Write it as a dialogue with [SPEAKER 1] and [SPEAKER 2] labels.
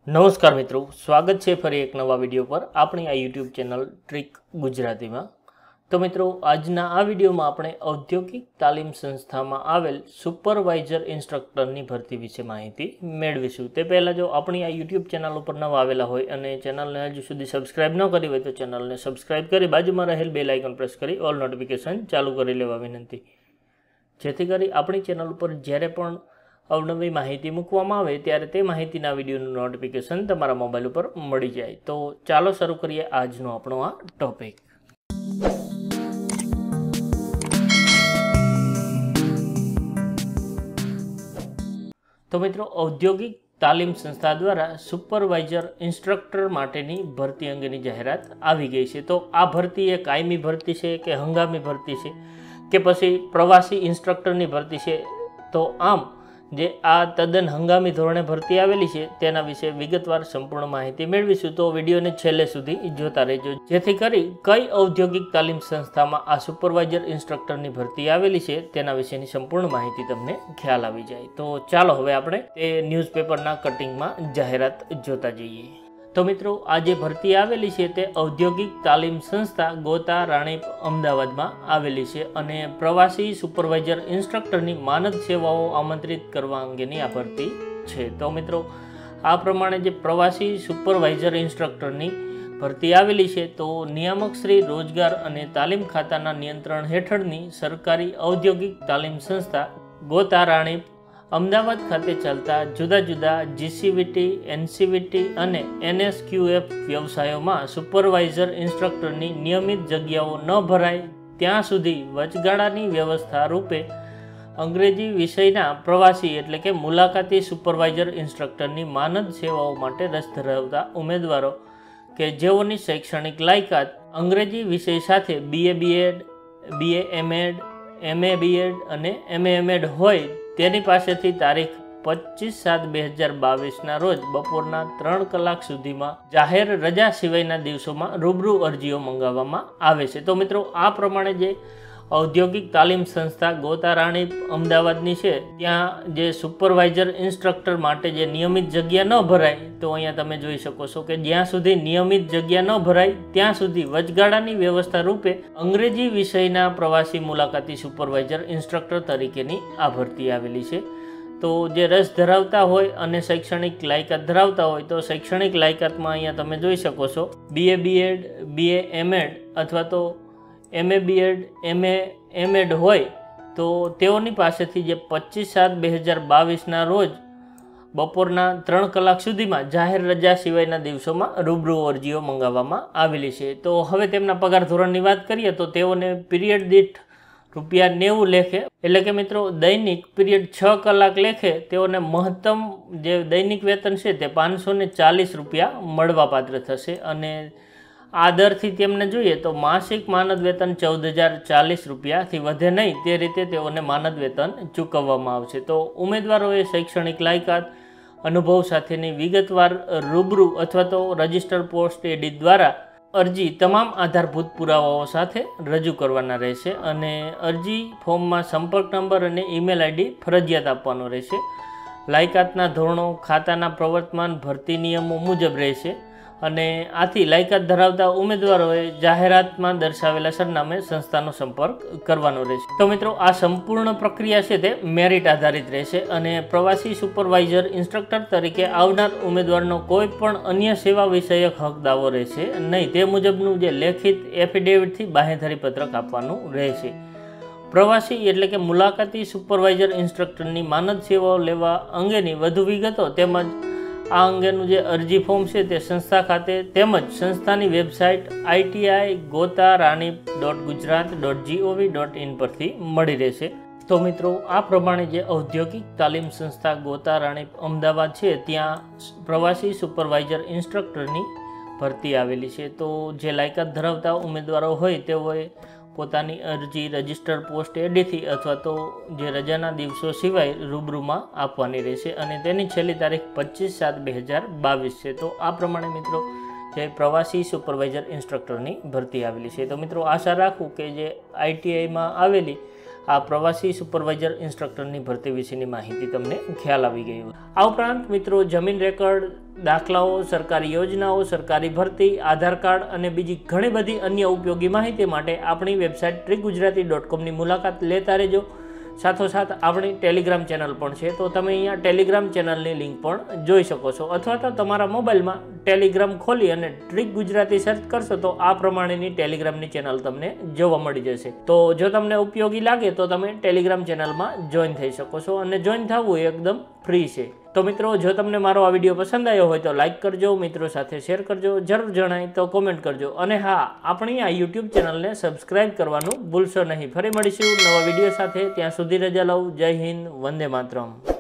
[SPEAKER 1] નમસ્કાર મિત્રો, સ્વાગત છે ફરી એક નવા વિડીયો પર આપણી આ યુટ્યુબ ચેનલ ટ્રીક ગુજરાતીમાં। તો મિત્રો, આજના આ વિડીયોમાં આપણે ઔદ્યોગિક તાલીમ સંસ્થામાં આવેલ સુપરવાઇઝર ઇન્સ્ટ્રક્ટરની ભરતી વિશે માહિતી મેળવીશું। તે પહેલાં જો આપણી આ યુટ્યુબ ચેનલ ઉપર નવા આવેલા હોય અને ચેનલને હજુ સુધી સબસ્ક્રાઇબ ન કરી હોય તો ચેનલને સબસ્ક્રાઇબ કરી બાજુમાં રહેલ બેલ આઇકન પ્રેસ કરી ઓલ નોટિફિકેશન ચાલુ કરી લેવા વિનંતી, જેથી કરી આપણી ચેનલ ઉપર જ્યારે પણ અવનવી માહિતી મૂકવામાં આવે ત્યારે તે માહિતીના વિડીયોનું નોટિફિકેશન તમારા મોબાઈલ ઉપર મળી જાય। તો ચાલો શરૂ કરીએ આજનો આપણો આ ટોપિક। તો મિત્રો, ઔદ્યોગિક તાલીમ સંસ્થા દ્વારા સુપરવાઇઝર ઇન્સ્ટ્રક્ટર માટેની ભરતી અંગેની જાહેરાત આવી ગઈ છે। તો આ ભરતી એ કાયમી ભરતી છે કે હંગામી ભરતી છે કે પછી પ્રવાસી ઇન્સ્ટ્રક્ટરની ભરતી છે? તો આમ જે આ તદ્દન હંગામી ધોરણે ભરતી આવેલી છે તેના વિશે વિગતવાર સંપૂર્ણ માહિતી મેળવીશું। તો વિડીયોને છેલ્લે સુધી જોતા રહેજો, જેથી કરી કઈ ઔદ્યોગિક તાલીમ સંસ્થામાં આ સુપરવાઇઝર ઇન્સ્ટ્રક્ટરની ભરતી આવેલી છે તેના વિશેની સંપૂર્ણ માહિતી તમને ખ્યાલ આવી જાય। તો ચાલો હવે આપણે તે ન્યૂઝપેપરના કટિંગમાં જાહેરાત જોતા જઈએ। તો મિત્રો, આ જે ભરતી આવેલી છે તે ઔદ્યોગિક તાલીમ સંસ્થા ગોતા રાણીપ અમદાવાદમાં આવેલી છે અને પ્રવાસી સુપરવાઇઝર ઇન્સ્ટ્રક્ટરની માનદ સેવાઓ આમંત્રિત કરવા અંગેની આ ભરતી છે। તો મિત્રો, આ પ્રમાણે જે પ્રવાસી સુપરવાઇઝર ઇન્સ્ટ્રક્ટરની ભરતી આવેલી છે તો નિયામક શ્રી રોજગાર અને તાલીમ ખાતાના નિયંત્રણ હેઠળની સરકારી ઔદ્યોગિક તાલીમ સંસ્થા ગોતા રાણીપ અમદાવાદ ખાતે ચાલતા જુદા જુદા જીસીવીટી, એનસીવીટી અને એનએસક્યુએફ વ્યવસાયોમાં સુપરવાઇઝર ઇન્સ્ટ્રક્ટરની નિયમિત જગ્યાઓ ન ભરાય ત્યાં સુધી વચગાળાની વ્યવસ્થા રૂપે અંગ્રેજી વિષયના પ્રવાસી એટલે કે મુલાકાતી સુપરવાઇઝર ઇન્સ્ટ્રક્ટરની માનદ સેવાઓ માટે રસ ધરાવતા ઉમેદવારો કે જેઓની શૈક્ષણિક લાયકાત અંગ્રેજી વિષય સાથે BA BEd, BA MEd, MA BEd અને MA MEd હોય તેની પાસેથી તારીખ 25/7/2022 રોજ બપોરના 3 કલાક સુધીમાં જાહેર રજા સિવાયના દિવસોમાં રૂબરૂ અરજીઓ મંગાવવામાં આવે છે। તો મિત્રો, આ પ્રમાણે જે ઔદ્યોગિક તાલીમ સંસ્થા ગોતા રાણીપ અમદાવાદની છે ત્યાં જે સુપરવાઇઝર ઇન્સ્ટ્રક્ટર માટે જે નિયમિત જગ્યા ન ભરાય, તો અહીંયા તમે જોઈ શકો છો કે જ્યાં સુધી નિયમિત જગ્યા ન ભરાય ત્યાં સુધી વચગાળાની વ્યવસ્થા રૂપે અંગ્રેજી વિષયના પ્રવાસી મુલાકાતી સુપરવાઇઝર ઇન્સ્ટ્રક્ટર તરીકેની આ ભરતી આવેલી છે। તો જે રસ ધરાવતા હોય અને શૈક્ષણિક લાયકાત ધરાવતા હોય તો શૈક્ષણિક લાયકાતમાં અહીંયા તમે જોઈ શકો છો BA BEd, BA MEd અથવા તો MA BEd, MA MEd હોય તો તેઓની પાસેથી જે 25/7/2022 રોજ બપોરના 3 કલાક સુધીમાં જાહેર રજા સિવાયના દિવસોમાં રૂબરૂ અરજીઓ મંગાવવામાં આવેલી છે। તો હવે તેમના પગાર ધોરણની વાત કરીએ તો તેઓને પીરિયડ દીઠ ₹90 લેખે એટલે કે મિત્રો દૈનિક પીરિયડ 6 કલાક લેખે તેઓને મહત્તમ જે દૈનિક વેતન છે તે ₹540 મળવાપાત્ર થશે અને આ દરથી તેમને જોઈએ તો માસિક માનદ વેતન ₹14,040થી વધે નહીં તે રીતે તેઓને માનદ વેતન ચૂકવવામાં આવશે। તો ઉમેદવારોએ શૈક્ષણિક લાયકાત, અનુભવ સાથેની વિગતવાર રૂબરૂ અથવા તો રજિસ્ટર પોસ્ટ એડી દ્વારા અરજી તમામ આધારભૂત પુરાવાઓ સાથે રજૂ કરવાના રહેશે અને અરજી ફોર્મમાં સંપર્ક નંબર અને ઈમેલ આઈડી ફરજિયાત આપવાનો રહેશે। લાયકાતના ધોરણો ખાતાના પ્રવર્તમાન ભરતી નિયમો મુજબ રહેશે અને આથી લાયકાત ધરાવતા ઉમેદવારોએ જાહેરાતમાં દર્શાવેલા સરનામે સંસ્થાનો સંપર્ક કરવાનો રહેશે। તો મિત્રો, આ સંપૂર્ણ પ્રક્રિયા છે તે મેરિટ આધારિત રહેશે અને પ્રવાસી સુપરવાઇઝર ઇન્સ્ટ્રક્ટર તરીકે આવનાર ઉમેદવારનો કોઈ પણ અન્ય સેવા વિષયક હક દાવો રહેશે નહીં, તે મુજબનું જે લેખિત એફિડેવિટથી બાંહેધરી પત્રક આપવાનું રહેશે। પ્રવાસી એટલે કે મુલાકાતી સુપરવાઇઝર ઇન્સ્ટ્રક્ટરની માનદ સેવાઓ લેવા અંગેની વધુ વિગતો તેમજ આ અંગેનું જે અરજી ફોર્મ છે તે સંસ્થા ખાતે તેમજ સંસ્થાની વેબસાઇટ iti.gotaraanip.gujarat.gov.in પરથી મળી રહેશે। તો મિત્રો, આ પ્રમાણે જે ઔદ્યોગિક તાલીમ સંસ્થા ગોતા રાણીપ અમદાવાદ છે ત્યાં પ્રવાસી સુપરવાઇઝર ઇન્સ્ટ્રક્ટરની ભરતી આવેલી છે। તો જે લાયકાત ધરાવતા ઉમેદવારો હોય તેઓએ પોતાની અરજી રજિસ્ટર પોસ્ટ એડીથી અથવા તો જે રજાના દિવસો સિવાય રૂબરૂમાં આપવાની રહેશે અને તેની છેલ્લી તારીખ 25/7/2022 છે। તો આ પ્રમાણે મિત્રો જે પ્રવાસી સુપરવાઇઝર ઇન્સ્ટ્રક્ટરની ભરતી આવેલી છે। તો મિત્રો, આશા રાખું કે જે ITIમાં આવેલી આ પ્રવાસી સુપરવાઇઝર ઇન્સ્ટ્રક્ટરની ભરતી વિશેની માહિતી તમને ખ્યાલ આવી ગઈ હોય. આ ઉપરાંત મિત્રો જમીન રેકર્ડ, દાખલાઓ, સરકારી યોજનાઓ, સરકારી ભરતી, આધાર કાર્ડ અને બીજી ઘણી બધી અન્ય ઉપયોગી માહિતી માટે આપણી વેબસાઇટ trickgujarati.com ની મુલાકાત લેતા રહેજો. સાથોસાથ આપણી ટેલિગ્રામ ચેનલ પણ છે, તો તમે અહીંયા ટેલિગ્રામ ચેનલની લિંક પણ જોઈ શકો છો, અથવા તો તમારા મોબાઈલમાં ટેલિગ્રામ ખોલી અને ટ્રીક ગુજરાતી સર્ચ કરશો તો આ પ્રમાણેની ટેલિગ્રામની ચેનલ તમને જોવા મળી જશે. તો જો તમને ઉપયોગી લાગે તો તમે ટેલિગ્રામ ચેનલમાં જોઈન થઈ શકો છો, અને જોઈન થવું એકદમ ફ્રી છે. તો મિત્રો, જો તમને મારો આ વિડીયો પસંદ આવ્યો હોય તો લાઇક કરજો, મિત્રો સાથે શેર કરજો, જરૂર જણાય તો કોમેન્ટ કરજો, અને હા, આપણી આ યુટ્યુબ ચેનલને સબસ્ક્રાઇબ કરવાનું ભૂલશો નહીં. ફરી મળીશું નવા વિડીયો સાથે. ત્યાં સુધી રજા લઉં. જય હિન્દ, વંદે માતરમ.